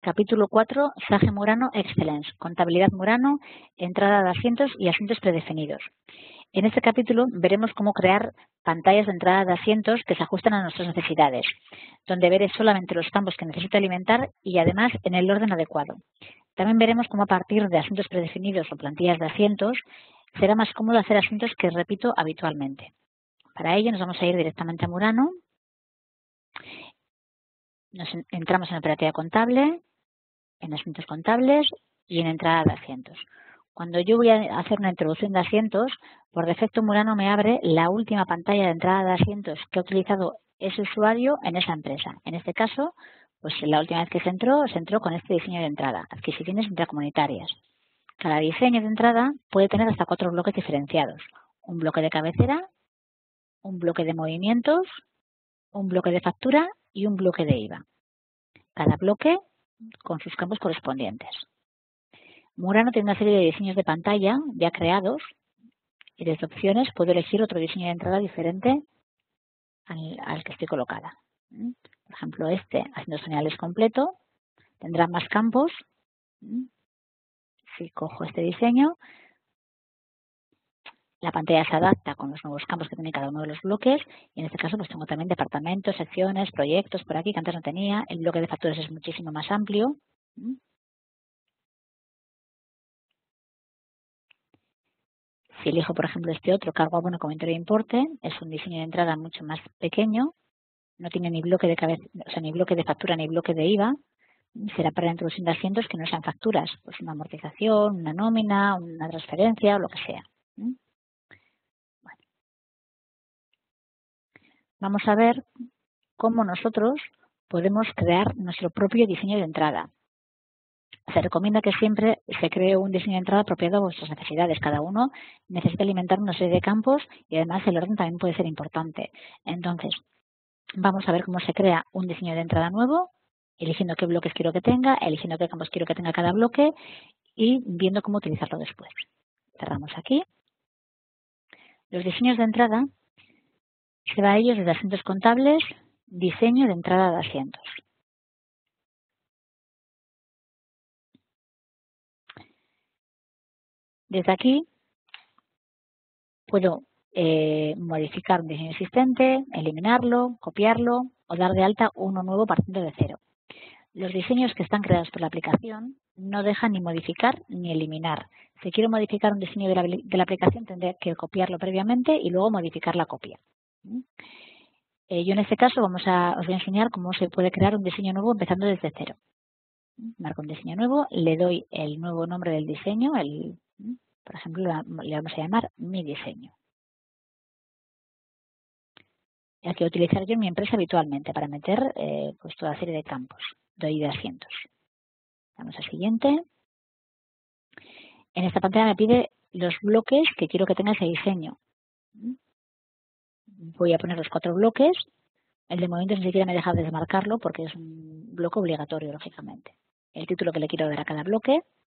Capítulo 4, Sage Murano Excellence, Contabilidad Murano, entrada de asientos y asientos predefinidos. En este capítulo veremos cómo crear pantallas de entrada de asientos que se ajustan a nuestras necesidades, donde veré solamente los campos que necesito alimentar y además en el orden adecuado. También veremos cómo a partir de asientos predefinidos o plantillas de asientos será más cómodo hacer asientos que repito habitualmente. Para ello nos vamos a ir directamente a Murano, entramos en operativa contable, en asientos contables y en entrada de asientos. Cuando yo voy a hacer una introducción de asientos, por defecto Murano me abre la última pantalla de entrada de asientos que ha utilizado ese usuario en esa empresa. En este caso, pues la última vez que se entró con este diseño de entrada, adquisiciones intracomunitarias. Cada diseño de entrada puede tener hasta 4 bloques diferenciados. Un bloque de cabecera, un bloque de movimientos, un bloque de factura y un bloque de IVA. Cada bloque con sus campos correspondientes. Murano tiene una serie de diseños de pantalla ya creados y desde opciones puedo elegir otro diseño de entrada diferente al que estoy colocada. Por ejemplo, haciendo señales completo, tendrá más campos. Si cojo este diseño, la pantalla se adapta con los nuevos campos que tiene cada uno de los bloques y en este caso pues tengo también departamentos, secciones, proyectos por aquí que antes no tenía. El bloque de facturas es muchísimo más amplio. Si elijo, por ejemplo, este otro, cargo abono, comentario de importe, es un diseño de entrada mucho más pequeño, no tiene ni bloque de cabeza, ni bloque de factura ni bloque de IVA, será para la introducción de asientos que no sean facturas, pues una amortización, una nómina, una transferencia o lo que sea. Bueno. Vamos a ver cómo nosotros podemos crear nuestro propio diseño de entrada. Se recomienda que siempre se cree un diseño de entrada apropiado a vuestras necesidades. Cada uno necesita alimentar una serie de campos y además el orden también puede ser importante. Entonces, vamos a ver cómo se crea un diseño de entrada nuevo, eligiendo qué bloques quiero que tenga, eligiendo qué campos quiero que tenga cada bloque y viendo cómo utilizarlo después. Cerramos aquí. Los diseños de entrada se va a ellos desde asientos contables, diseño de entrada de asientos. Desde aquí puedo modificar un diseño existente, eliminarlo, copiarlo o dar de alta uno nuevo partiendo de cero. Los diseños que están creados por la aplicación no dejan ni modificar ni eliminar. Si quiero modificar un diseño de la aplicación tendré que copiarlo previamente y luego modificar la copia. Yo en este caso os voy a enseñar cómo se puede crear un diseño nuevo empezando desde cero. Marco un diseño nuevo, le doy el nuevo nombre del diseño, por ejemplo le vamos a llamar mi diseño. El que voy a utilizar yo en mi empresa habitualmente para meter pues toda serie de campos, doy de asientos. Vamos al siguiente. En esta pantalla me pide los bloques que quiero que tenga ese diseño. Voy a poner los 4 bloques. El de movimientos ni siquiera me deja desmarcarlo porque es un bloque obligatorio, lógicamente. El título que le quiero dar a cada bloque.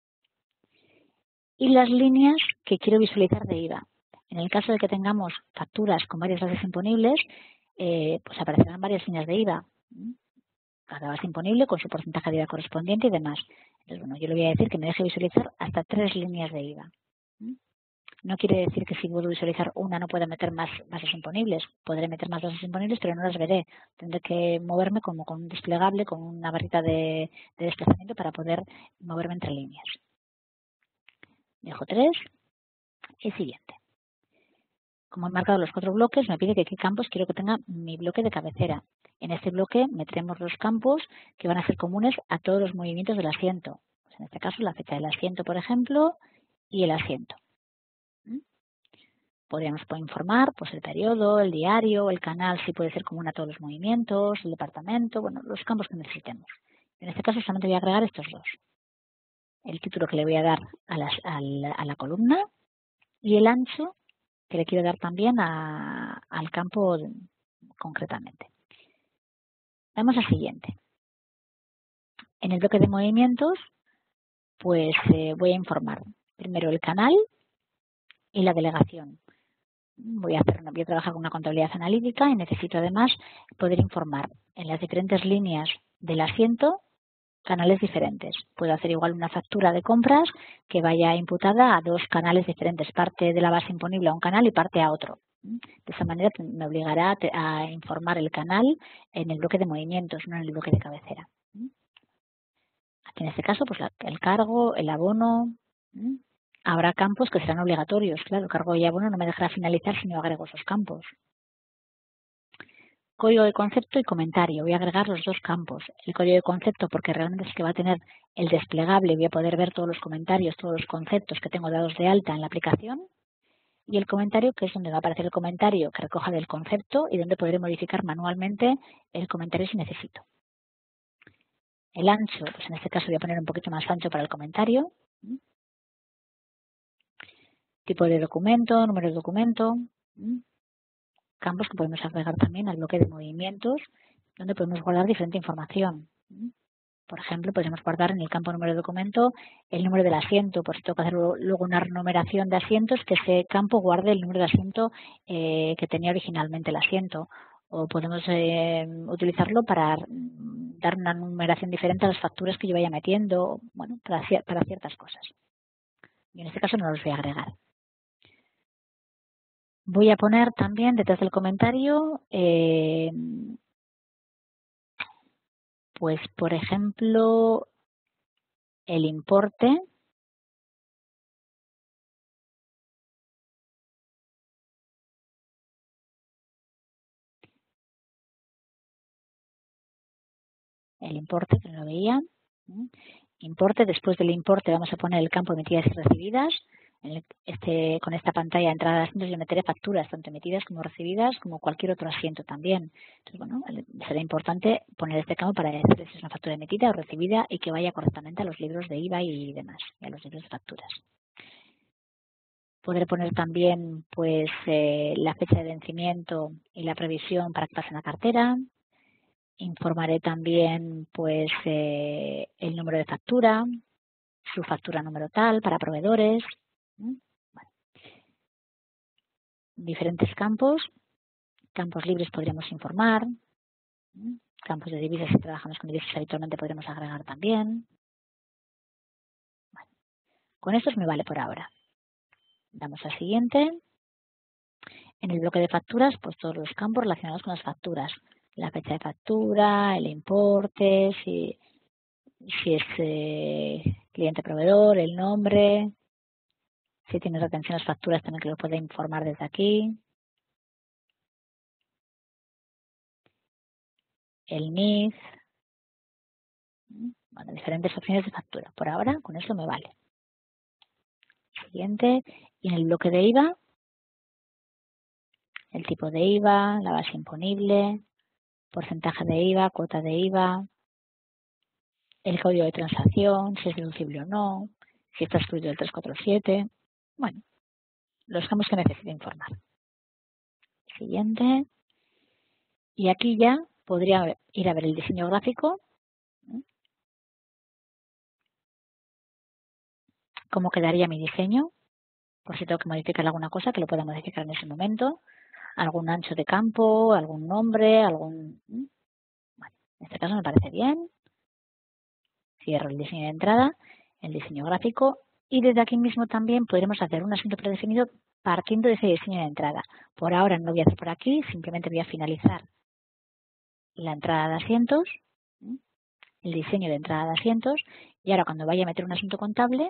Y las líneas que quiero visualizar de IVA. En el caso de que tengamos facturas con varias bases imponibles, pues aparecerán varias líneas de IVA. Cada base imponible con su porcentaje de IVA correspondiente y demás. Entonces, bueno, yo le voy a decir que me deje visualizar hasta 3 líneas de IVA. No quiere decir que si puedo visualizar una no pueda meter más bases imponibles. Podré meter más bases imponibles, pero no las veré. Tendré que moverme como con un desplegable, con una barrita de desplazamiento para poder moverme entre líneas. Dejo 3 y siguiente. Como he marcado los 4 bloques, me pide que qué campos quiero que tenga mi bloque de cabecera. En este bloque meteremos los campos que van a ser comunes a todos los movimientos del asiento. Pues en este caso, la fecha del asiento, por ejemplo, y el asiento. Podríamos informar pues el periodo, el diario, el canal, si puede ser común a todos los movimientos, el departamento, bueno, los campos que necesitemos. En este caso solamente voy a agregar estos 2. El título que le voy a dar a la columna y el ancho que le quiero dar también al campo concretamente. Vamos al siguiente. En el bloque de movimientos, pues voy a informar primero el canal y la delegación. Voy a trabajar con una contabilidad analítica y necesito además poder informar en las diferentes líneas del asiento canales diferentes. Puedo hacer igual una factura de compras que vaya imputada a dos canales diferentes, parte de la base imponible a un canal y parte a otro. De esa manera me obligará a informar el canal en el bloque de movimientos, no en el bloque de cabecera. Aquí en este caso, pues el cargo, el abono. Habrá campos que serán obligatorios. Claro, cargo y abono no me dejará finalizar si no agrego esos campos. Código de concepto y comentario. Voy a agregar los dos campos. El código de concepto porque realmente es que va a tener el desplegable. Voy a poder ver todos los comentarios, todos los conceptos que tengo dados de alta en la aplicación. Y el comentario, que es donde va a aparecer el comentario que recoja del concepto y donde podré modificar manualmente el comentario si necesito. El ancho, pues en este caso voy a poner un poquito más ancho para el comentario. Tipo de documento, número de documento. Campos que podemos agregar también al bloque de movimientos, donde podemos guardar diferente información. Por ejemplo, podemos guardar en el campo número de documento el número del asiento. Por si tengo que hacer luego una numeración de asientos, que ese campo guarde el número de asiento que tenía originalmente el asiento. O podemos utilizarlo para dar una numeración diferente a las facturas que yo vaya metiendo, bueno, para ciertas cosas. Y en este caso no los voy a agregar. Voy a poner también detrás del comentario, pues por ejemplo, el importe. El importe, que no lo veía. Importe, después del importe vamos a poner el campo emitidas y recibidas. Con esta pantalla de entrada de asientos yo meteré facturas, tanto emitidas como recibidas, como cualquier otro asiento también. Entonces, bueno, será importante poner este campo para decir si es una factura emitida o recibida y que vaya correctamente a los libros de IVA y demás, y a los libros de facturas. Podré poner también pues la fecha de vencimiento y la previsión para que pase en la cartera. Informaré también pues el número de factura, su factura número tal para proveedores. Bueno, diferentes campos. Campos libres podríamos informar. Campos de divisas, si trabajamos con divisas habitualmente podremos agregar también. Bueno, con esto me vale por ahora. Damos al siguiente. En el bloque de facturas, pues todos los campos relacionados con las facturas. La fecha de factura, el importe, si es cliente proveedor, el nombre. Si tiene retención las facturas también que lo puede informar desde aquí. El NIF. Bueno, diferentes opciones de factura. Por ahora, con eso me vale. Siguiente. Y en el bloque de IVA, el tipo de IVA, la base imponible, porcentaje de IVA, cuota de IVA, el código de transacción, si es deducible o no, si está excluido el 347. Bueno, los campos que necesito informar. Siguiente. Y aquí ya podría ir a ver el diseño gráfico. Cómo quedaría mi diseño, por si tengo que modificar alguna cosa, que lo pueda modificar en ese momento. Algún ancho de campo, algún nombre, algún... Bueno, en este caso me parece bien. Cierro el diseño de entrada, el diseño gráfico y desde aquí mismo también podremos hacer un asunto predefinido partiendo de ese diseño de entrada. Por ahora no lo voy a hacer por aquí, simplemente voy a finalizar la entrada de asientos, el diseño de entrada de asientos y ahora cuando vaya a meter un asunto contable,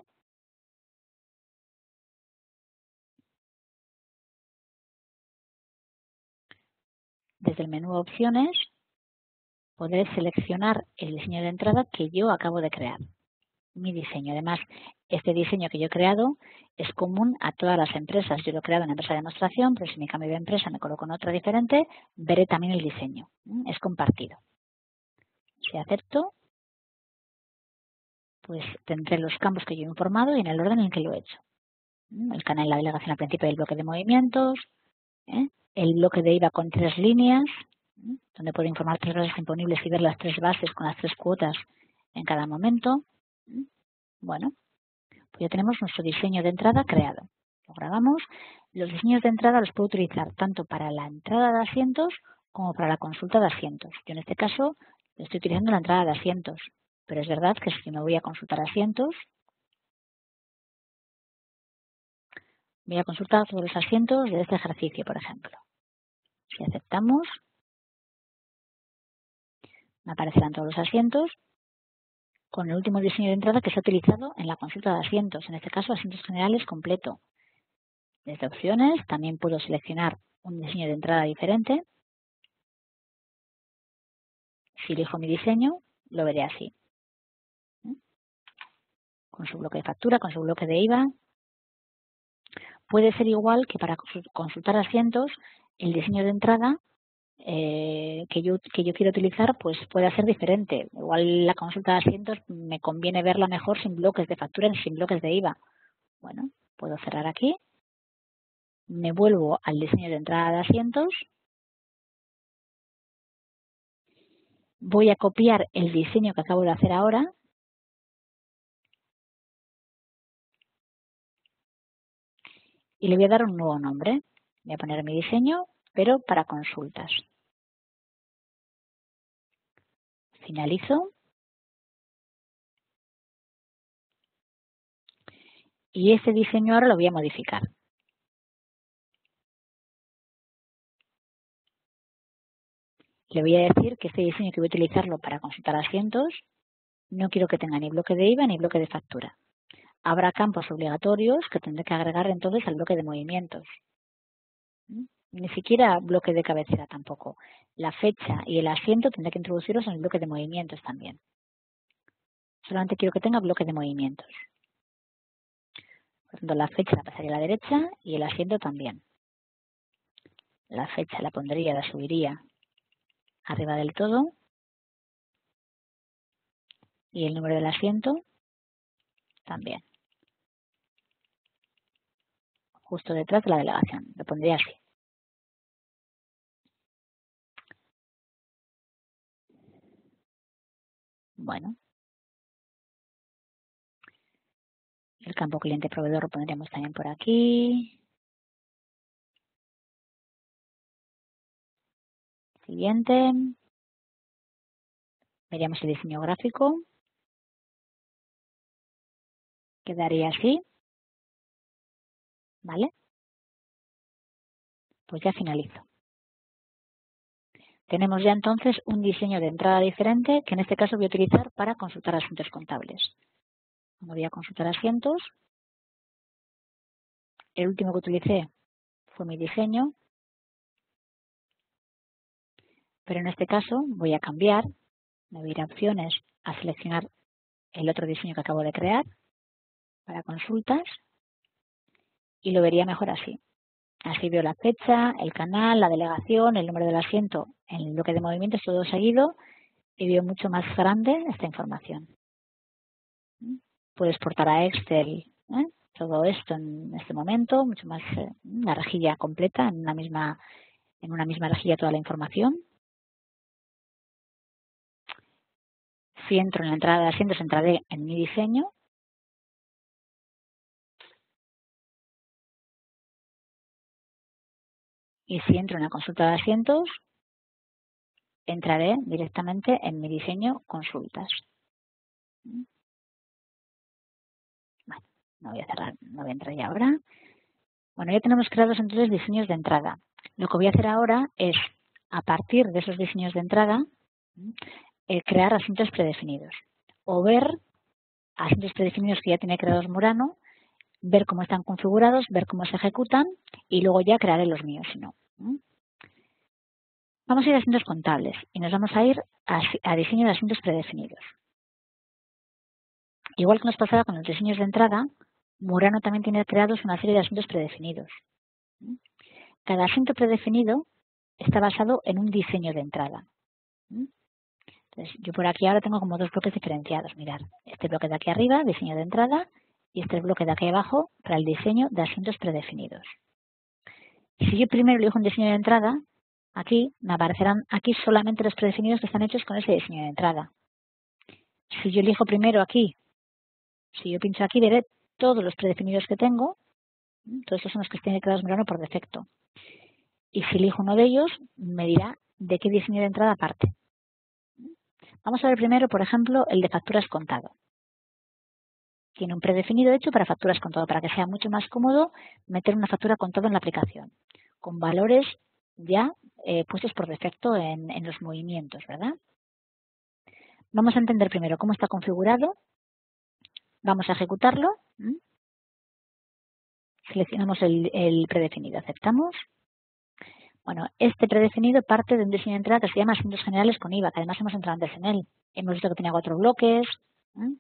desde el menú opciones, podré seleccionar el diseño de entrada que yo acabo de crear. Mi diseño. Además, este diseño que yo he creado es común a todas las empresas. Yo lo he creado en una empresa de demostración, pero si me cambio de empresa me coloco en otra diferente, veré también el diseño. Es compartido. Si acepto, pues tendré los campos que yo he informado y en el orden en que lo he hecho. El canal y la delegación al principio del bloque de movimientos, el bloque de IVA con 3 líneas, donde puedo informar 3 bases imponibles y ver las 3 bases con las 3 cuotas en cada momento. Bueno, pues ya tenemos nuestro diseño de entrada creado. Lo grabamos. Los diseños de entrada los puedo utilizar tanto para la entrada de asientos como para la consulta de asientos. Yo en este caso estoy utilizando la entrada de asientos, pero es verdad que si me voy a consultar asientos, voy a consultar todos los asientos de este ejercicio, por ejemplo. Si aceptamos, me aparecerán todos los asientos con el último diseño de entrada que se ha utilizado en la consulta de asientos, en este caso asientos generales completo. Desde opciones también puedo seleccionar un diseño de entrada diferente. Si elijo mi diseño, lo veré así, con su bloque de factura, con su bloque de IVA. Puede ser igual que para consultar asientos, el diseño de entrada que yo quiero utilizar pues pueda ser diferente. Igual la consulta de asientos me conviene verla mejor sin bloques de factura y sin bloques de IVA. Bueno, puedo cerrar aquí, me vuelvo al diseño de entrada de asientos, voy a copiar el diseño que acabo de hacer ahora y le voy a dar un nuevo nombre. Voy a poner mi diseño, pero para consultas. Finalizo. Y este diseño ahora lo voy a modificar. Le voy a decir que este diseño que voy a utilizarlo para consultar asientos, no quiero que tenga ni bloque de IVA ni bloque de factura. Habrá campos obligatorios que tendré que agregar entonces al bloque de movimientos. Ni siquiera bloque de cabecera tampoco. La fecha y el asiento tendré que introducirlos en el bloque de movimientos también. Solamente quiero que tenga bloque de movimientos. Por tanto, la fecha la pasaría a la derecha y el asiento también. La fecha la pondría, la subiría arriba del todo. Y el número del asiento también. Justo detrás de la delegación. Lo pondría así. Bueno. El campo cliente proveedor lo pondríamos también por aquí. Siguiente. Veríamos el diseño gráfico. Quedaría así. ¿Vale? Pues ya finalizo. Tenemos ya entonces un diseño de entrada diferente que en este caso voy a utilizar para consultar asuntos contables. Cuando voy a consultar asientos, el último que utilicé fue mi diseño, pero en este caso voy a cambiar, me voy a ir a opciones, a seleccionar el otro diseño que acabo de crear para consultas y lo vería mejor así. Así veo la fecha, el canal, la delegación, el número del asiento en el bloque de movimientos, todo seguido y veo mucho más grande esta información. Puedo exportar a Excel todo esto en este momento, mucho más una rejilla completa, en una misma rejilla toda la información. Si entro en la entrada de asientos, entraré en mi diseño. Y si entro en la consulta de asientos, entraré directamente en mi diseño consultas. Bueno, no voy a cerrar, no voy a entrar ya ahora. Bueno, ya tenemos creados entonces diseños de entrada. Lo que voy a hacer ahora es, a partir de esos diseños de entrada, crear asientos predefinidos. O ver asientos predefinidos que ya tiene creados Murano, ver cómo están configurados, ver cómo se ejecutan y luego ya crearé los míos, si no. Vamos a ir a asientos contables y nos vamos a ir a diseño de asientos predefinidos. Igual que nos pasaba con los diseños de entrada, Murano también tiene creados una serie de asientos predefinidos. Cada asiento predefinido está basado en un diseño de entrada. Entonces, yo por aquí ahora tengo como dos bloques diferenciados. Mirad, este bloque de aquí arriba, diseño de entrada, y este bloque de aquí abajo para el diseño de asientos predefinidos. Si yo primero elijo un diseño de entrada, aquí me aparecerán aquí solamente los predefinidos que están hechos con ese diseño de entrada. Si yo elijo primero aquí, si yo pincho aquí, veré todos los predefinidos que tengo. Todos estos son los que tienen creados Murano por defecto. Y si elijo uno de ellos, me dirá de qué diseño de entrada parte. Vamos a ver primero, por ejemplo, el de facturas contado. Tiene un predefinido hecho para facturas contado, para que sea mucho más cómodo meter una factura contado en la aplicación, con valores ya puestos por defecto en los movimientos, ¿verdad? Vamos a entender primero cómo está configurado. Vamos a ejecutarlo. Seleccionamos el predefinido. Aceptamos. Bueno, este predefinido parte de un diseño de entrada que se llama Asuntos Generales con IVA, que además hemos entrado antes en él. Hemos visto que tenía 4 bloques. Bueno,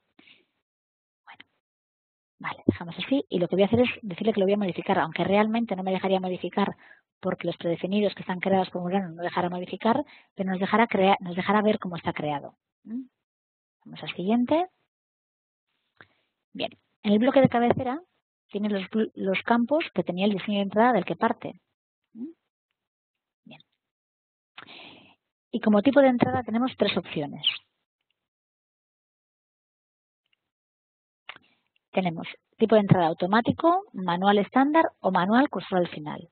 vale, dejamos así. Y lo que voy a hacer es decirle que lo voy a modificar, aunque realmente no me dejaría modificar porque los predefinidos que están creados por Murano no dejará modificar, pero nos dejará ver cómo está creado. Vamos al siguiente. Bien, en el bloque de cabecera tiene los campos que tenía el diseño de entrada del que parte. Bien. Y como tipo de entrada tenemos 3 opciones. Tenemos tipo de entrada automático, manual estándar o manual cursor al final.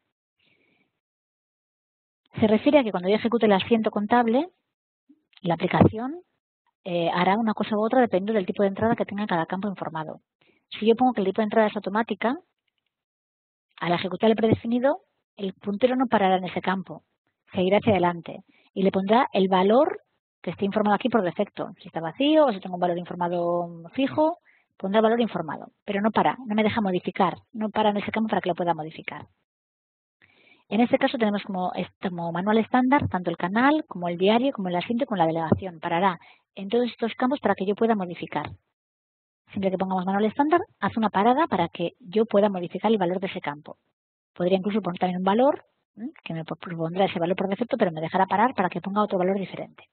Se refiere a que cuando yo ejecute el asiento contable, la aplicación hará una cosa u otra dependiendo del tipo de entrada que tenga cada campo informado. Si yo pongo que el tipo de entrada es automática, al ejecutar el predefinido, el puntero no parará en ese campo, seguirá hacia adelante y le pondrá el valor que esté informado aquí por defecto. Si está vacío o si tengo un valor informado fijo, pondrá el valor informado, pero no me deja modificar, no para en ese campo para que lo pueda modificar. En este caso tenemos como manual estándar tanto el canal como el diario, como el asiento, como la delegación. Parará en todos estos campos para que yo pueda modificar. Siempre que pongamos manual estándar, hace una parada para que yo pueda modificar el valor de ese campo. Podría incluso poner también un valor, que me propondrá ese valor por defecto, pero me dejará parar para que ponga otro valor diferente.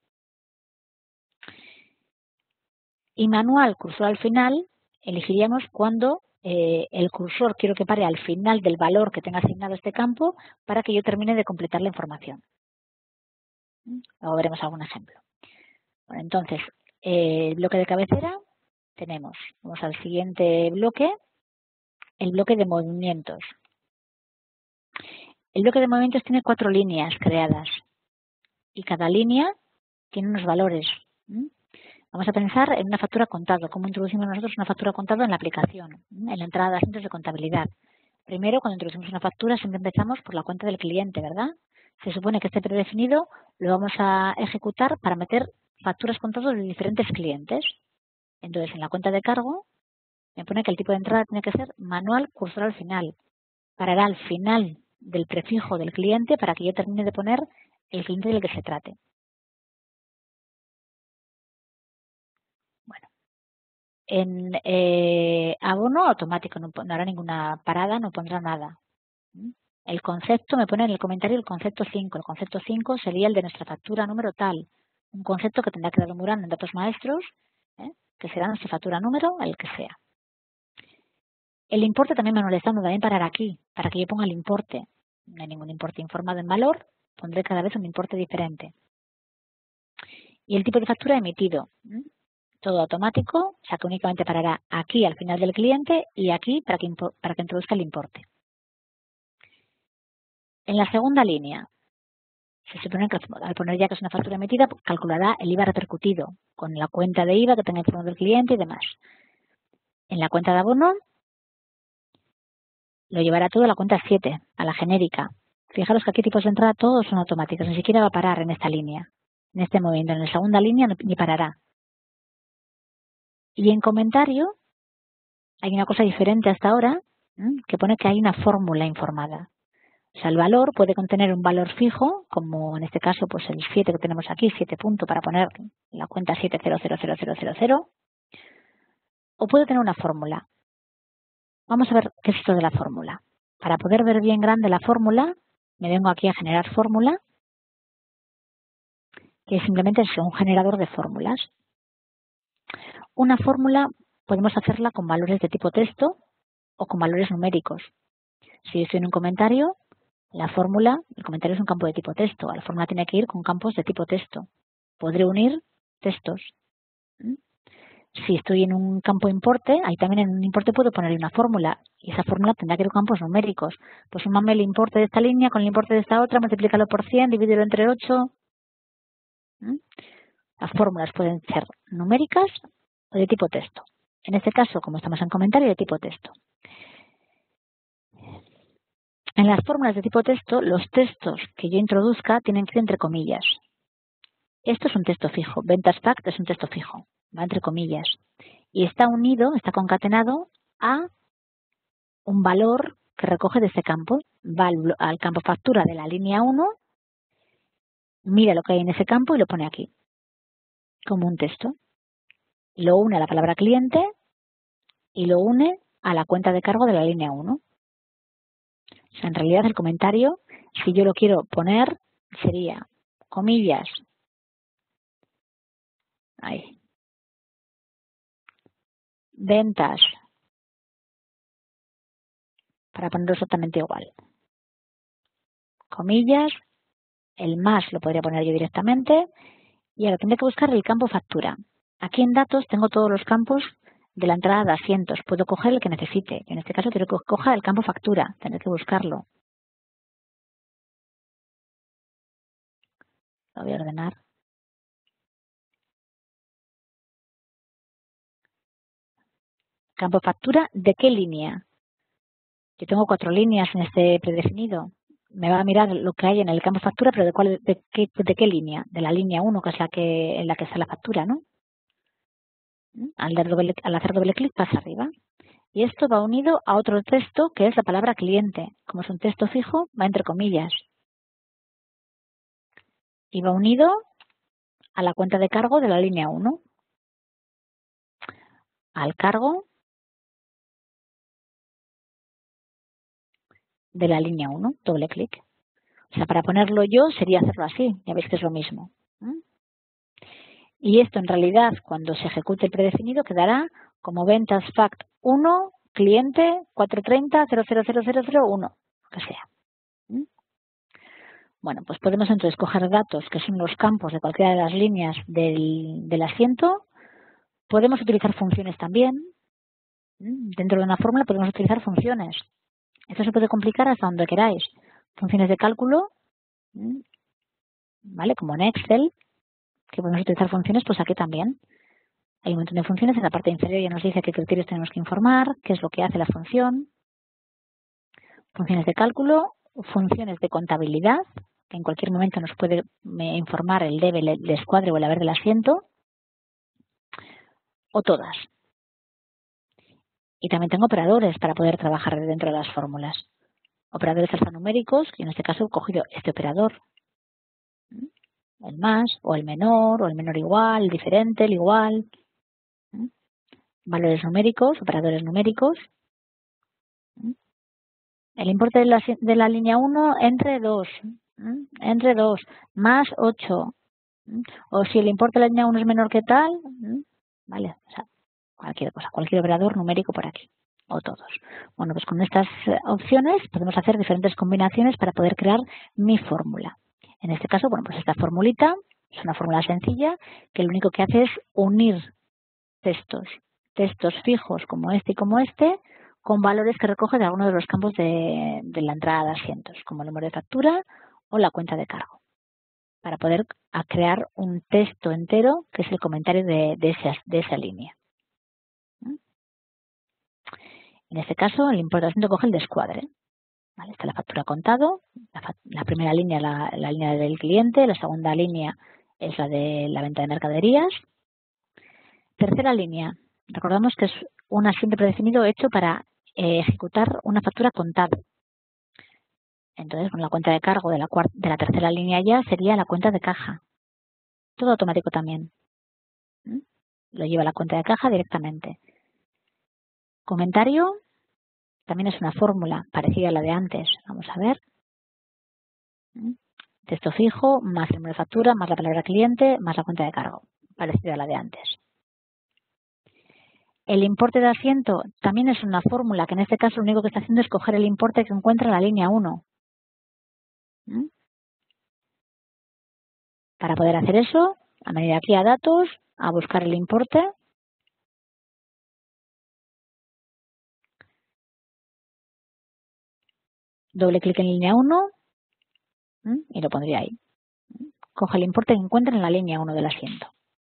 Y manual cursor al final, elegiríamos cuando el cursor quiero que pare al final del valor que tenga asignado este campo para que yo termine de completar la información. Luego veremos algún ejemplo. Bueno, entonces, el bloque de cabecera tenemos, vamos al siguiente bloque, el bloque de movimientos. El bloque de movimientos tiene 4 líneas creadas y cada línea tiene unos valores. Vamos a pensar en una factura contado, cómo introducimos nosotros una factura contado en la aplicación, en la entrada de asuntos de contabilidad. Primero, cuando introducimos una factura, siempre empezamos por la cuenta del cliente, ¿verdad? Se supone que este predefinido lo vamos a ejecutar para meter facturas contadas de diferentes clientes. Entonces, en la cuenta de cargo, me pone que el tipo de entrada tiene que ser manual cursor al final. Parará al final del prefijo del cliente para que yo termine de poner el cliente del que se trate. Bueno, en abono automático, no hará ninguna parada, no pondrá nada. El concepto, me pone en el comentario el concepto 5. El concepto 5 sería el de nuestra factura número tal. Un concepto que tendrá creado Murano en datos maestros, que será nuestra factura número, el que sea. El importe también manual estándar, también parará aquí, para que yo ponga el importe. No hay ningún importe informado en valor, pondré cada vez un importe diferente. Y el tipo de factura emitido, todo automático, o sea que únicamente parará aquí al final del cliente y aquí para que introduzca el importe. En la segunda línea, se supone que al poner ya que es una factura emitida, calculará el IVA repercutido con la cuenta de IVA que tenga informado del cliente y demás. En la cuenta de abono, lo llevará todo a la cuenta 7, a la genérica. Fijaros que aquí tipos de entrada todos son automáticos, ni siquiera va a parar en esta línea, en este momento. En la segunda línea ni parará. Y en comentario hay una cosa diferente hasta ahora, que pone que hay una fórmula informada. O sea, el valor puede contener un valor fijo, como en este caso pues el 7 que tenemos aquí, 7 punto para poner la cuenta 7000000, o puede tener una fórmula. Vamos a ver qué es esto de la fórmula. Para poder ver bien grande la fórmula, me vengo aquí a generar fórmula, que simplemente es un generador de fórmulas. Una fórmula podemos hacerla con valores de tipo texto o con valores numéricos. Si yo estoy en un comentario, la fórmula, el comentario es un campo de tipo texto. La fórmula tiene que ir con campos de tipo texto. Podré unir textos. Si estoy en un campo importe, ahí también en un importe puedo poner una fórmula. Y esa fórmula tendrá que ir con campos numéricos. Pues súmame el importe de esta línea con el importe de esta otra, multiplícalo por 100, divídelo entre 8. Las fórmulas pueden ser numéricas o de tipo texto. En este caso, como estamos en comentario, de tipo texto. En las fórmulas de tipo texto, los textos que yo introduzca tienen que ir entre comillas. Esto es un texto fijo. Ventas fact es un texto fijo. Va entre comillas. Y está unido, está concatenado a un valor que recoge de este campo. Va al campo factura de la línea 1, mira lo que hay en ese campo y lo pone aquí, como un texto. Lo une a la palabra cliente y lo une a la cuenta de cargo de la línea 1. O sea, en realidad el comentario, si yo lo quiero poner, sería comillas. Ahí. Ventas. Para ponerlo exactamente igual. Comillas. El más lo podría poner yo directamente. Y ahora tendré que buscar el campo factura. Aquí en datos tengo todos los campos de la entrada de asientos. Puedo coger el que necesite. En este caso quiero que coja el campo factura. Tendré que buscarlo. Lo voy a ordenar. Campo factura, ¿de qué línea? Yo tengo 4 líneas en este predefinido. Me va a mirar lo que hay en el campo factura, pero ¿de qué línea? De la línea 1, que es en la que está la factura, ¿no? Al hacer doble clic pasa arriba. Y esto va unido a otro texto que es la palabra cliente. Como es un texto fijo, va entre comillas. Y va unido a la cuenta de cargo de la línea 1. Al cargo de la línea 1, doble clic. O sea, para ponerlo yo sería hacerlo así. Ya veis que es lo mismo. Y esto en realidad, cuando se ejecute el predefinido, quedará como ventas fact 1, cliente 430 00001, lo que sea. Bueno, pues podemos entonces coger datos que son los campos de cualquiera de las líneas del asiento. Podemos utilizar funciones también. Dentro de una fórmula podemos utilizar funciones. Esto se puede complicar hasta donde queráis. Funciones de cálculo, ¿vale? Como en Excel, que podemos utilizar funciones, pues aquí también. Hay un montón de funciones. En la parte inferior ya nos dice qué criterios tenemos que informar, qué es lo que hace la función. Funciones de cálculo, funciones de contabilidad, que en cualquier momento nos puede informar el debe, el escuadre o el haber del asiento, o todas. Y también tengo operadores para poder trabajar dentro de las fórmulas. Operadores alfanuméricos, que en este caso he cogido este operador. El más, o el menor igual, el diferente, el igual. Valores numéricos, operadores numéricos. El importe de la línea 1 entre 2, más 8. O si el importe de la línea 1 es menor que tal, ¿vale? O sea, cualquier cosa, cualquier operador numérico por aquí, o todos. Bueno, pues con estas opciones podemos hacer diferentes combinaciones para poder crear mi fórmula. En este caso, bueno, pues esta formulita es una fórmula sencilla que lo único que hace es unir textos fijos como este y como este, con valores que recoge de alguno de los campos de la entrada de asientos, como el número de factura o la cuenta de cargo, para poder crear un texto entero que es el comentario de esa línea. En este caso, el importe de asiento coge el descuadre. ¿Vale? Está la factura contado, la primera línea la línea del cliente, la segunda línea es la de la venta de mercaderías. Tercera línea, recordamos que es un asiento predefinido hecho para ejecutar una factura contable. Entonces, con la cuenta de cargo de la tercera línea ya sería la cuenta de caja. Todo automático también. Lo lleva a la cuenta de caja directamente. Comentario también es una fórmula parecida a la de antes. Vamos a ver. Texto fijo, más el número de factura, más la palabra cliente, más la cuenta de cargo. Parecida a la de antes. El importe de asiento también es una fórmula que en este caso lo único que está haciendo es coger el importe que encuentra en la línea 1. Para poder hacer eso, a venir aquí a datos, a buscar el importe. Doble clic en línea 1 y lo pondría ahí. Coge el importe que encuentra en la línea 1 del asiento.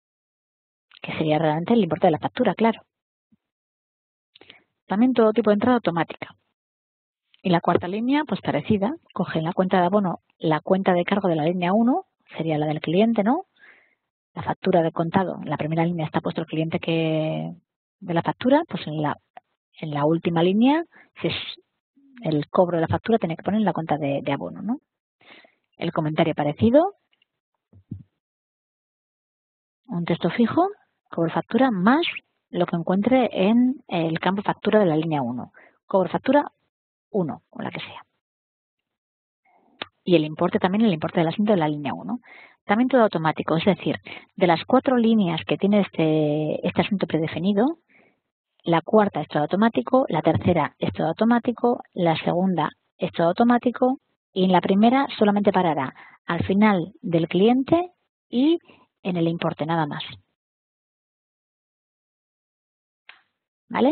que sería realmente el importe de la factura, claro. También todo tipo de entrada automática. Y la cuarta línea, pues parecida, coge en la cuenta de abono la cuenta de cargo de la línea 1, sería la del cliente, ¿no? La factura de contado, en la primera línea está puesto el cliente de la factura, pues en la última línea, si es el cobro de la factura, tiene que poner en la cuenta de abono, ¿no? El comentario parecido, un texto fijo, cobro factura, más lo que encuentre en el campo factura de la línea 1. Cobro factura 1, o la que sea. Y el importe también, el importe del asunto de la línea 1. También todo automático, es decir, de las 4 líneas que tiene este asunto predefinido, la cuarta es todo automático, la tercera es todo automático, la segunda es todo automático y en la primera solamente parará al final del cliente y en el importe, nada más. ¿Vale?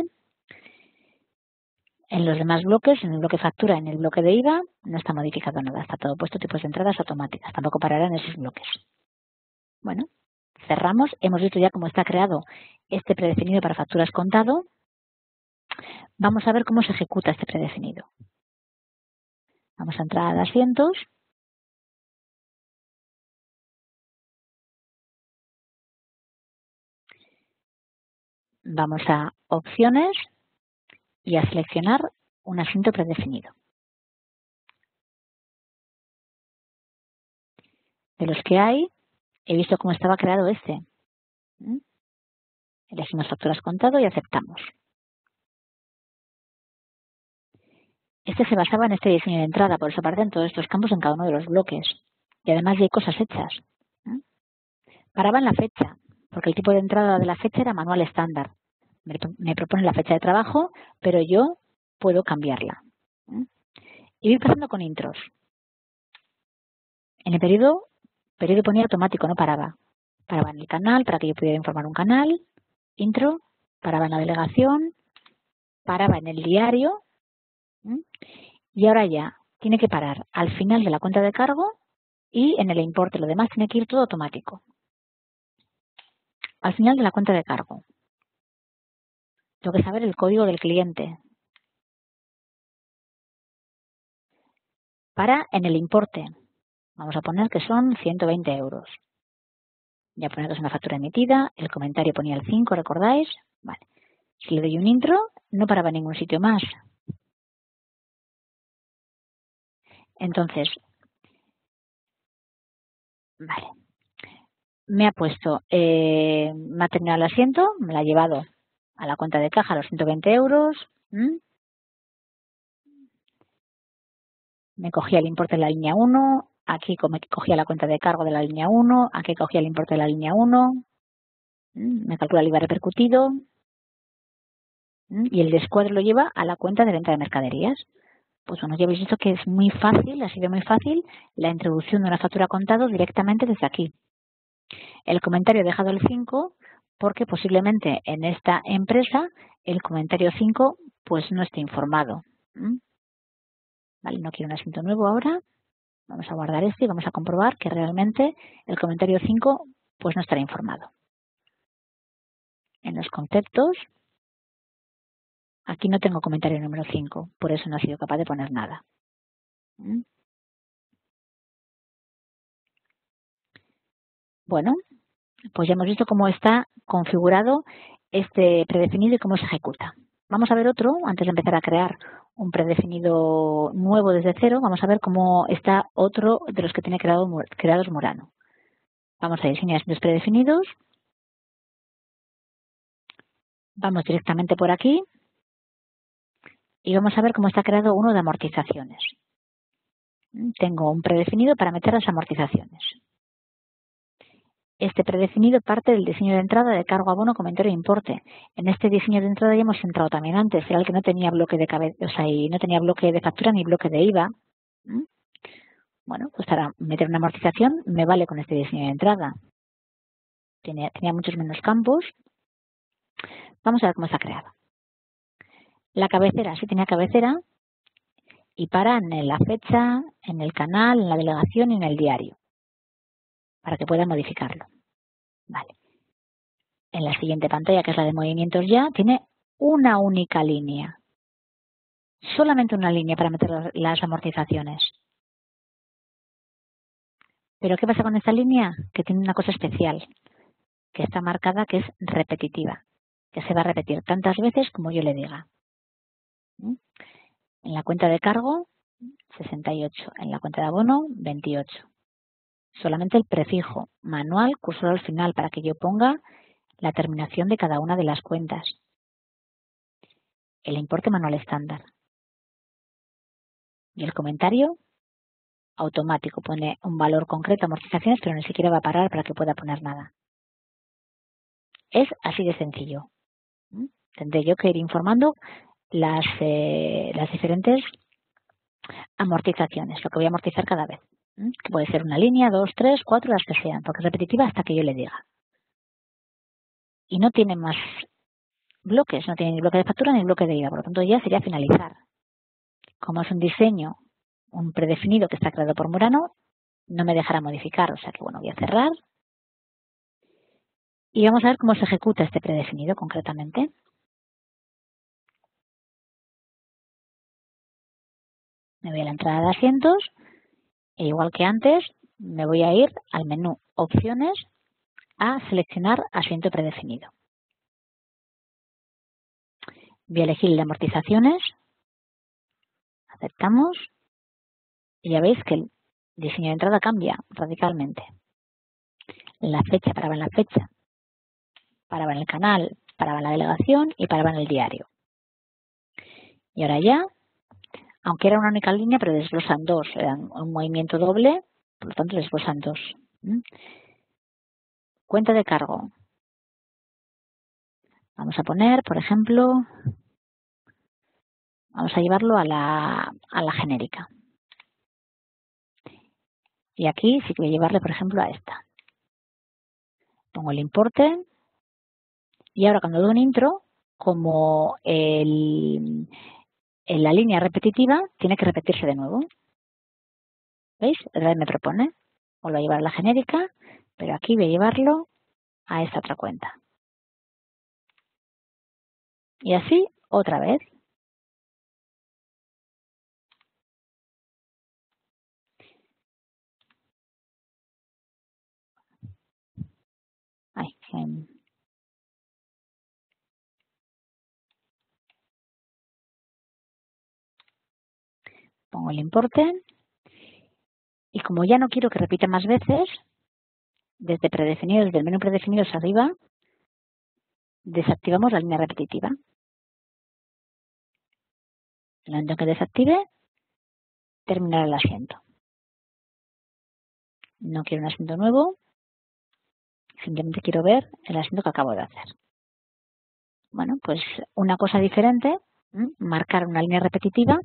En los demás bloques, en el bloque factura, en el bloque de IVA, no está modificado nada, está todo puesto tipos de entradas automáticas, tampoco parará en esos bloques. Bueno, cerramos, hemos visto ya cómo está creado este predefinido para facturas contado. Vamos a ver cómo se ejecuta este predefinido. Vamos a entrar a asientos. Vamos a opciones y a seleccionar un asiento predefinido. De los que hay, he visto cómo estaba creado este. Elegimos facturas contado y aceptamos. Este se basaba en este diseño de entrada, por eso aparecen todos estos campos en cada uno de los bloques. Y además ya hay cosas hechas. Paraba en la fecha, porque el tipo de entrada de la fecha era manual estándar. Me propone la fecha de trabajo, pero yo puedo cambiarla. Y voy pasando con intros. En el periodo ponía automático, no paraba. Paraba en el canal para que yo pudiera informar un canal. Intro, paraba en la delegación, paraba en el diario. Y ahora ya tiene que parar al final de la cuenta de cargo y en el importe. Lo demás tiene que ir todo automático. Al final de la cuenta de cargo. Tengo que saber el código del cliente. Para en el importe. Vamos a poner que son 120 euros. Voy a poner que es una factura emitida. El comentario ponía el 5, ¿recordáis? Vale. Si le doy un intro, no paraba en ningún sitio más. Entonces, vale. Me ha puesto, me ha terminado el asiento, me la ha llevado a la cuenta de caja los 120 euros. Me cogía el importe de la línea 1, aquí cogía la cuenta de cargo de la línea 1, aquí cogía el importe de la línea 1, me calcula el IVA repercutido y el descuadro lo lleva a la cuenta de venta de mercaderías. Pues bueno, ya habéis visto que es muy fácil, ha sido muy fácil la introducción de una factura contado directamente desde aquí. El comentario he dejado el 5 porque posiblemente en esta empresa el comentario 5 pues no esté informado. Vale, no quiero un asiento nuevo ahora. Vamos a guardar este y vamos a comprobar que realmente el comentario 5 pues no estará informado. En los conceptos, aquí no tengo comentario número 5, por eso no he sido capaz de poner nada. Bueno, pues ya hemos visto cómo está configurado este predefinido y cómo se ejecuta. Vamos a ver otro, antes de empezar a crear un predefinido nuevo desde cero, vamos a ver cómo está otro de los que tiene creados Murano. Vamos a diseñar estos predefinidos. Vamos directamente por aquí y vamos a ver cómo está creado uno de amortizaciones. Tengo un predefinido para meter las amortizaciones. Este predefinido parte del diseño de entrada de cargo, abono, comentario e importe. En este diseño de entrada ya hemos entrado también antes, era el que no tenía bloque de y no tenía bloque de factura ni bloque de IVA. Bueno, pues para meter una amortización me vale con este diseño de entrada. Tenía muchos menos campos. Vamos a ver cómo está creado. La cabecera, sí tenía cabecera y para en la fecha, en el canal, en la delegación y en el diario, para que pueda modificarlo. Vale. en la siguiente pantalla, que es la de movimientos ya, tiene una única línea. Solamente una línea para meter las amortizaciones. ¿Pero qué pasa con esta línea? Que tiene una cosa especial, que está marcada, que es repetitiva, que se va a repetir tantas veces como yo le diga. En la cuenta de cargo, 68. En la cuenta de abono, 28. Solamente el prefijo manual, cursor al final, para que yo ponga la terminación de cada una de las cuentas. El importe manual estándar. Y el comentario automático. Pone un valor concreto, amortizaciones, pero ni siquiera va a parar para que pueda poner nada. Es así de sencillo. Tendré yo que ir informando las diferentes amortizaciones, lo que voy a amortizar cada vez. Que puede ser una línea, 2, 3, 4, las que sean, porque es repetitiva hasta que yo le diga. Y no tiene más bloques, no tiene ni bloque de factura ni bloque de IVA, por lo tanto ya sería finalizar. Como es un diseño, un predefinido que está creado por Murano, no me dejará modificar, o sea que bueno, voy a cerrar. Y vamos a ver cómo se ejecuta este predefinido concretamente. Me voy a la entrada de asientos e igual que antes me voy a ir al menú opciones a seleccionar asiento predefinido. Voy a elegir el de amortizaciones, aceptamos y ya veis que el diseño de entrada cambia radicalmente. La fecha paraba en la fecha, paraba en el canal, paraba en la delegación y paraba en el diario. Y ahora ya, aunque era una única línea, pero desglosan dos, eran un movimiento doble, por lo tanto desglosan dos. Cuenta de cargo. Vamos a poner, por ejemplo, vamos a llevarlo a la genérica. Y aquí sí que voy a llevarle, por ejemplo, a esta. Pongo el importe y ahora cuando doy un intro, como en la línea repetitiva, tiene que repetirse de nuevo. ¿Veis? Otra vez me propone. Vuelvo a llevar a la genérica, pero aquí voy a llevarlo a esta otra cuenta. Y así otra vez. Ay, pongo el importe. Y como ya no quiero que repita más veces, desde el menú predefinidos arriba, desactivamos la línea repetitiva. En el momento que desactive, terminar el asiento. No quiero un asiento nuevo, simplemente quiero ver el asiento que acabo de hacer. Bueno, pues una cosa diferente, marcar una línea repetitiva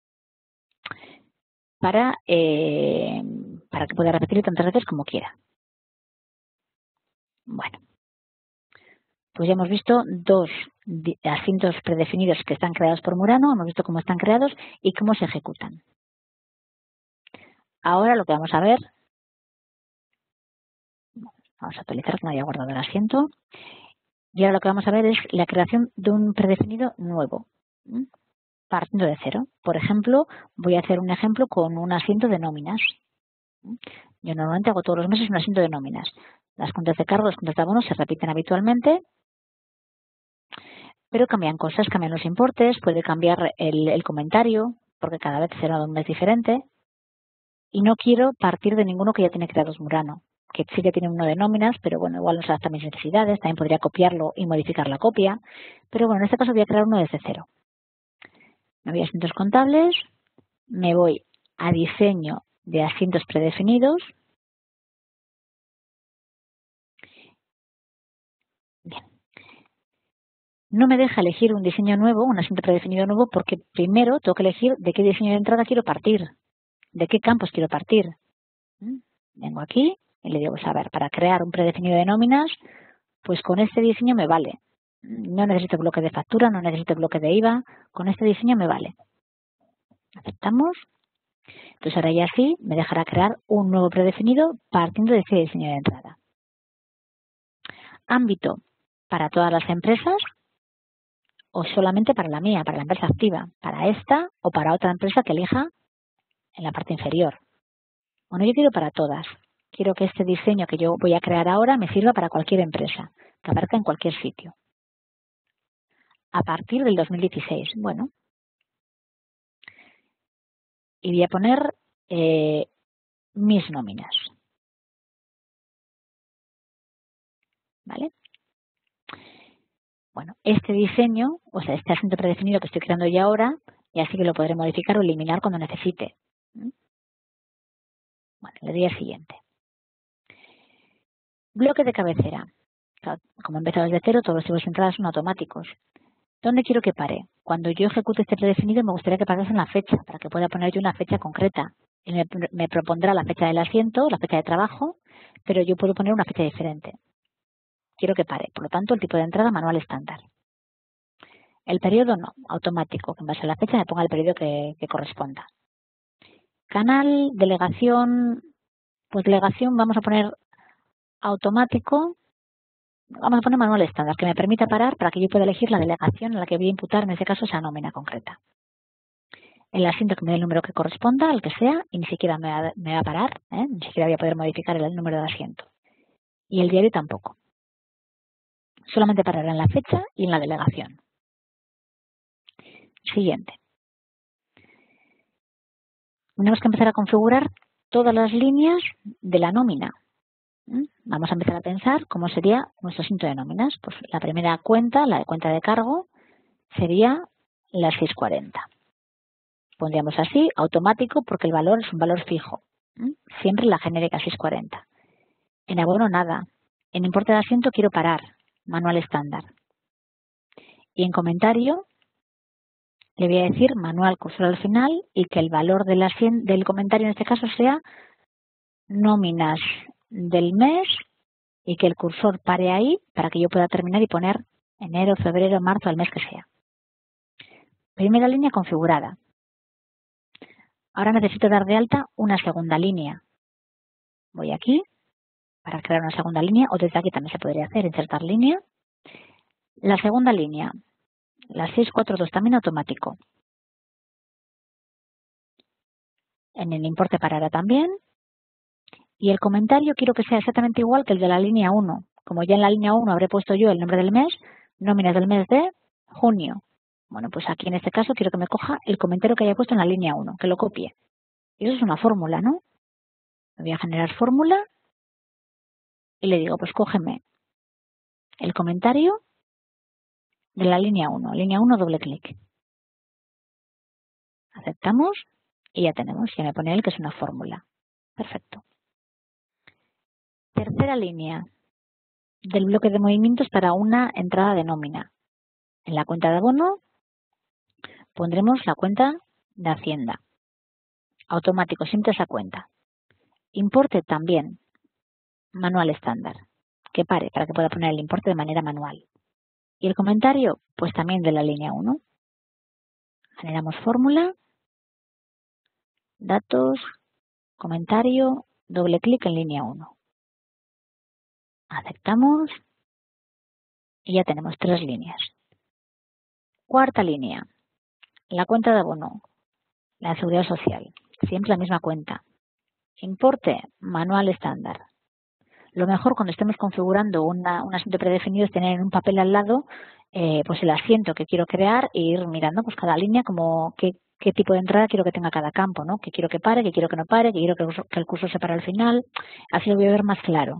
para que pueda repetir tantas veces como quiera. Bueno, pues ya hemos visto dos asientos predefinidos que están creados por Murano, hemos visto cómo están creados y cómo se ejecutan. Ahora lo que vamos a ver, vamos a actualizar que no haya guardado el asiento, y ahora lo que vamos a ver es la creación de un predefinido nuevo, partiendo de cero. Por ejemplo, voy a hacer un ejemplo con un asiento de nóminas. Yo normalmente hago todos los meses un asiento de nóminas. Las cuentas de cargo, las cuentas de abono se repiten habitualmente, pero cambian cosas, cambian los importes, puede cambiar el comentario, porque cada vez será de un mes diferente. Y no quiero partir de ninguno que ya tiene creados Murano, que sí que tiene uno de nóminas, pero bueno, igual no se adapta a mis necesidades, también podría copiarlo y modificar la copia, pero bueno, en este caso voy a crear uno desde cero. Me voy a asientos contables, me voy a diseño de asientos predefinidos. Bien. No me deja elegir un diseño nuevo, un asiento predefinido nuevo, porque primero tengo que elegir de qué diseño de entrada quiero partir, de qué campos quiero partir. Vengo aquí y le digo, pues a ver, para crear un predefinido de nóminas, pues con este diseño me vale. No necesito bloque de factura, no necesito bloque de IVA, con este diseño me vale. Aceptamos. Entonces ahora ya sí me dejará crear un nuevo predefinido partiendo de ese diseño de entrada. Ámbito para todas las empresas o solamente para la mía, para la empresa activa, para esta o para otra empresa que elija en la parte inferior. Bueno, yo quiero para todas. Quiero que este diseño que yo voy a crear ahora me sirva para cualquier empresa, que aparezca en cualquier sitio. A partir del 2016, bueno. Y voy a poner mis nóminas. ¿Vale? Bueno, este diseño, o sea, este asunto predefinido que estoy creando ya ahora, ya sí que lo podré modificar o eliminar cuando necesite. Bueno, le doy al siguiente. Bloque de cabecera. Como he empezado desde cero, todos los tipos de entradas son automáticos. ¿Dónde quiero que pare? Cuando yo ejecute este predefinido me gustaría que parase en la fecha, para que pueda poner yo una fecha concreta. Él me propondrá la fecha del asiento, la fecha de trabajo, pero yo puedo poner una fecha diferente. Quiero que pare, por lo tanto el tipo de entrada manual estándar. El periodo no, automático, que en base a la fecha me ponga el periodo que corresponda. Canal, delegación, pues delegación vamos a poner automático, vamos a poner manual estándar, que me permita parar para que yo pueda elegir la delegación en la que voy a imputar, en este caso, esa nómina concreta. El asiento que me dé el número que corresponda, el que sea, y ni siquiera me va a parar, ni siquiera voy a poder modificar el número de asiento. Y el diario tampoco. Solamente parará en la fecha y en la delegación. Siguiente. Tenemos que empezar a configurar todas las líneas de la nómina. Vamos a empezar a pensar cómo sería nuestro asiento de nóminas. Pues la primera cuenta, la de cuenta de cargo, sería la 640. Pondríamos así, automático, porque el valor es un valor fijo. Siempre la genérica 640. En abono nada. En importe de asiento quiero parar, manual estándar. Y en comentario le voy a decir manual cursor al final y que el valor del comentario en este caso sea nóminas del mes y que el cursor pare ahí para que yo pueda terminar y poner enero, febrero, marzo, el mes que sea. Primera línea configurada. Ahora necesito dar de alta una segunda línea. Voy aquí para crear una segunda línea o desde aquí también se podría hacer, insertar línea. La segunda línea, la 642 también automático. En el importe parará también. Y el comentario quiero que sea exactamente igual que el de la línea 1. Como ya en la línea 1 habré puesto yo el nombre del mes, nóminas del mes de junio. Bueno, pues aquí en este caso quiero que me coja el comentario que haya puesto en la línea 1, que lo copie. Y eso es una fórmula, ¿no? Me voy a generar fórmula y le digo, pues cógeme el comentario de la línea 1. Línea 1, doble clic. Aceptamos y ya tenemos. Ya me pone él que es una fórmula. Perfecto. Tercera línea del bloque de movimientos para una entrada de nómina. En la cuenta de abono pondremos la cuenta de Hacienda. Automático, siempre esa cuenta. Importe también, manual estándar. Que pare para que pueda poner el importe de manera manual. Y el comentario, pues también de la línea 1. Generamos fórmula, datos, comentario, doble clic en línea 1. Aceptamos y ya tenemos 3 líneas. Cuarta línea, la cuenta de abono, la seguridad social, siempre la misma cuenta. Importe, manual estándar. Lo mejor cuando estemos configurando un asiento predefinido es tener en un papel al lado pues el asiento que quiero crear e ir mirando pues cada línea como qué tipo de entrada quiero que tenga cada campo, ¿no? Que quiero que pare, que quiero que no pare, que quiero que el curso se pare al final. Así lo voy a ver más claro.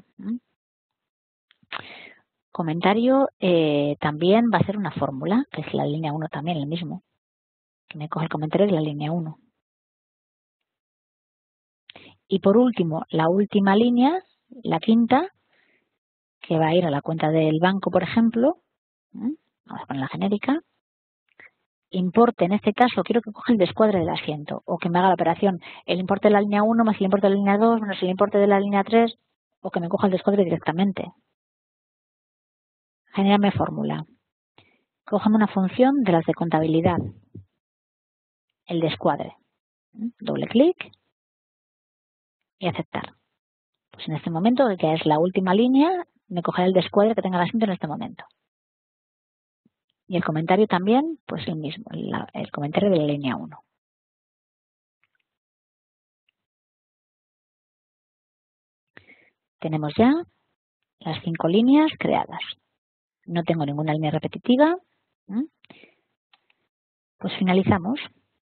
Comentario también va a ser una fórmula, que es la línea 1 también, el mismo. Que me coge el comentario de la línea 1. Y por último, la última línea, la quinta, que va a ir a la cuenta del banco, por ejemplo. Vamos a poner la genérica. Importe, en este caso, quiero que coja el descuadre del asiento o que me haga la operación el importe de la línea 1 más el importe de la línea 2 menos el importe de la línea 3 o que me coja el descuadre directamente. Genérame fórmula. Cójame una función de las de contabilidad. El descuadre. Doble clic y aceptar. Pues en este momento, que es la última línea, me cogerá el descuadre que tenga el asiento en este momento. Y el comentario también, pues el mismo, el comentario de la línea 1. Tenemos ya las 5 líneas creadas. No tengo ninguna línea repetitiva. Pues finalizamos.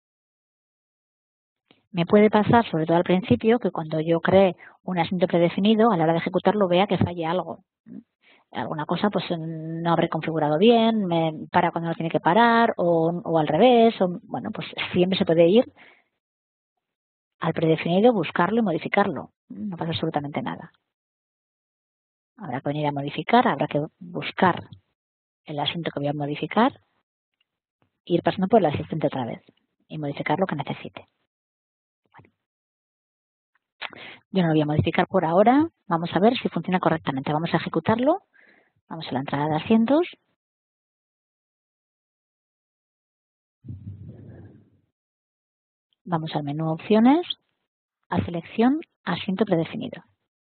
Me puede pasar, sobre todo al principio, que cuando yo cree un asiento predefinido, a la hora de ejecutarlo vea que falle algo. Alguna cosa pues no habré configurado bien, me para cuando no tiene que parar o al revés. Bueno, pues siempre se puede ir al predefinido, buscarlo y modificarlo. No pasa absolutamente nada. Habrá que venir a modificar, habrá que buscar el asiento que voy a modificar, ir pasando por el asistente otra vez y modificar lo que necesite. Yo no lo voy a modificar por ahora. Vamos a ver si funciona correctamente. Vamos a ejecutarlo. Vamos a la entrada de asientos. Vamos al menú opciones, a selección, asiento predefinido.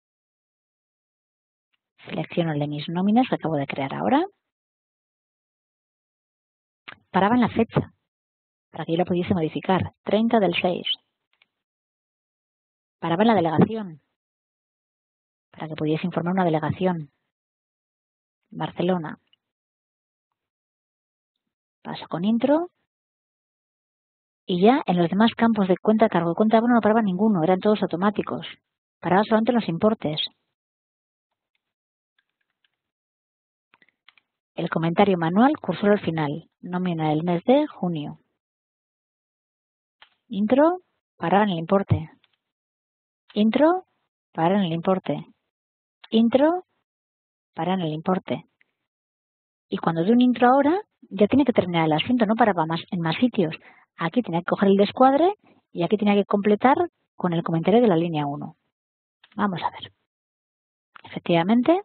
Selecciono el de mis nóminas que acabo de crear ahora. Paraba en la fecha, para que yo la pudiese modificar. 30 del 6. Paraba en la delegación, para que pudiese informar una delegación. Barcelona. Paso con intro. Y ya en los demás campos de cuenta, cargo de cuenta abono no paraba ninguno, eran todos automáticos. Paraba solamente los importes. El comentario manual, cursor al final. Nómina del mes de junio. Intro, paraba en el importe. Intro, para en el importe. Intro, para en el importe. Y cuando doy un intro ahora, ya tiene que terminar el asiento, no paraba más en más sitios. Aquí tenía que coger el descuadre y aquí tenía que completar con el comentario de la línea 1. Vamos a ver. Efectivamente,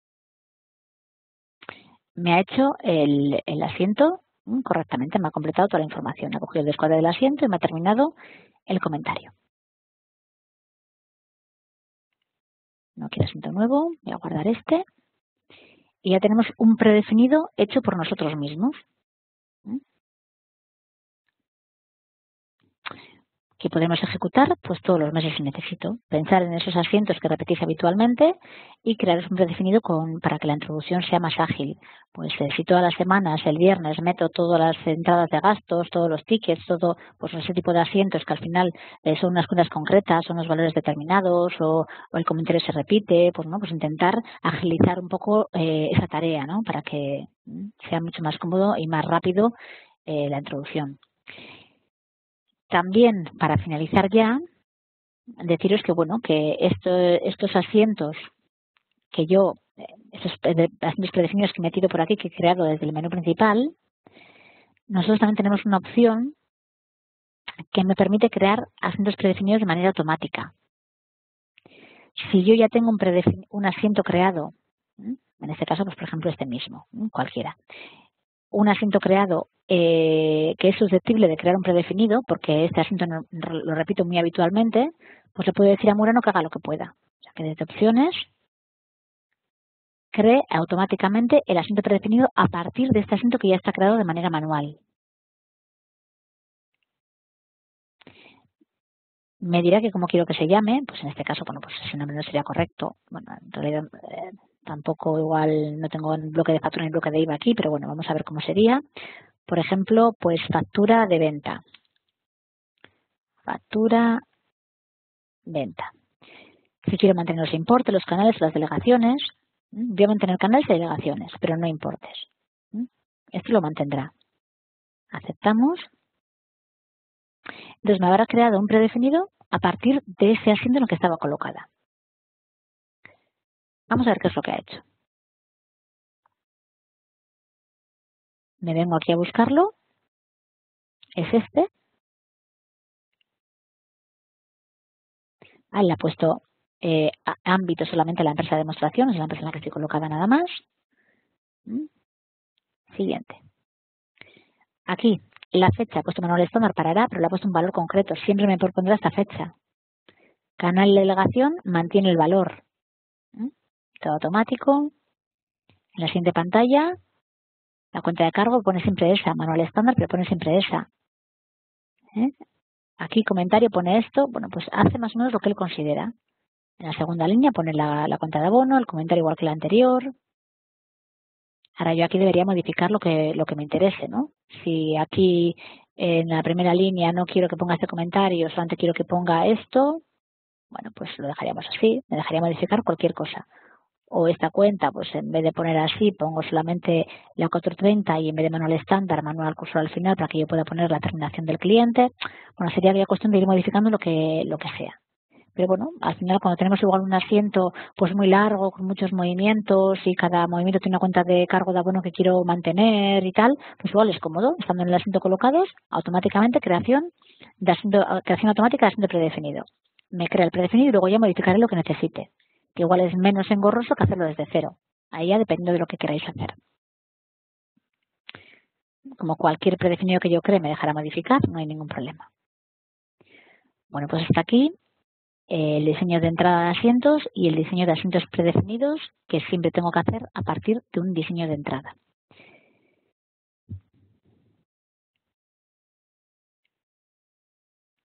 me ha hecho el asiento correctamente, me ha completado toda la información. Ha cogido el descuadre del asiento y me ha terminado el comentario. No quiero asiento nuevo, voy a guardar este. Y ya tenemos un predefinido hecho por nosotros mismos. Que podemos ejecutar pues todos los meses si necesito. Pensar en esos asientos que repetís habitualmente y crear un predefinido para que la introducción sea más ágil. Pues si todas las semanas, el viernes, meto todas las entradas de gastos, todos los tickets, todo pues ese tipo de asientos que al final son unas cuentas concretas, son unos valores determinados o el comentario se repite, pues no, pues intentar agilizar un poco esa tarea, ¿no? Para que sea mucho más cómodo y más rápido la introducción. También, para finalizar ya, deciros que bueno, que estos asientos que yo, esos asientos predefinidos que he metido por aquí, que he creado desde el menú principal, nosotros también tenemos una opción que me permite crear asientos predefinidos de manera automática. Si yo ya tengo un asiento creado, en este caso, pues por ejemplo este mismo, cualquiera, un asiento creado que es susceptible de crear un predefinido, porque este asiento lo repito muy habitualmente, pues le puedo decir a Murano que haga lo que pueda. O sea, que desde opciones cree automáticamente el asiento predefinido a partir de este asiento que ya está creado de manera manual. Me dirá que como quiero que se llame, pues en este caso, bueno, pues ese nombre no sería correcto. Bueno, en realidad tampoco igual no tengo el bloque de factura ni bloque de IVA aquí, pero bueno, vamos a ver cómo sería. Por ejemplo, pues factura de venta. Factura venta. Si quiero mantener los importes, los canales, las delegaciones, voy a mantener canales y delegaciones, pero no importes. Esto lo mantendrá. Aceptamos. Entonces me habrá creado un predefinido a partir de ese asiento en el que estaba colocada. Vamos a ver qué es lo que ha hecho. Me vengo aquí a buscarlo. Es este. Le ha puesto ámbito solamente a la empresa de demostración, es la empresa en la que estoy colocada nada más. Siguiente. Aquí la fecha ha puesto manual estándar, parará, pero le ha puesto un valor concreto. Siempre me propondrá esta fecha. Canal de delegación mantiene el valor. Todo automático. En la siguiente pantalla La cuenta de cargo pone siempre esa, manual estándar, pero pone siempre esa. Aquí comentario pone esto, bueno, pues hace más o menos lo que él considera. En la segunda línea pone la cuenta de abono, el comentario igual que la anterior. Ahora yo aquí debería modificar lo que me interese, ¿no? Si aquí en la primera línea no quiero que ponga este comentario, solamente quiero que ponga esto, bueno, pues lo dejaríamos así, me dejaría modificar cualquier cosa. O esta cuenta, pues en vez de poner así, pongo solamente la 430 y en vez de manual estándar, manual cursor al final para que yo pueda poner la terminación del cliente. Bueno, sería ya cuestión de ir modificando lo que sea. Pero bueno, al final cuando tenemos igual un asiento pues muy largo, con muchos movimientos y cada movimiento tiene una cuenta de cargo de abono que quiero mantener y tal, pues igual es cómodo, estando en el asiento colocados, automáticamente creación automática de asiento predefinido. Me crea el predefinido y luego ya modificaré lo que necesite, que igual es menos engorroso que hacerlo desde cero. Ahí ya dependiendo de lo que queráis hacer. Como cualquier predefinido que yo cree me dejará modificar, no hay ningún problema. Bueno, pues hasta aquí el diseño de entrada de asientos y el diseño de asientos predefinidos que siempre tengo que hacer a partir de un diseño de entrada.